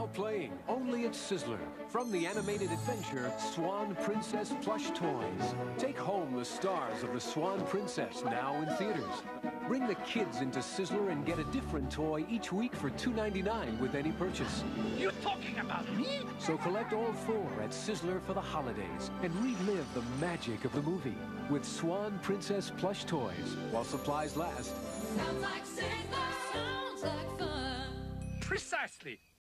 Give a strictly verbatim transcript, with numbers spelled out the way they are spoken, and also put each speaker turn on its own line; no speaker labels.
Now playing only at Sizzler. From the animated adventure Swan Princess Plush Toys. Take home the stars of the Swan Princess now in theaters. Bring the kids into Sizzler and get a different toy each week for two ninety-nine with any purchase.
You talking about me?
So collect all four at Sizzler for the holidays and relive the magic of the movie with Swan Princess Plush Toys while supplies last.
Sounds like Sizzler. Sounds like fun.
Precisely.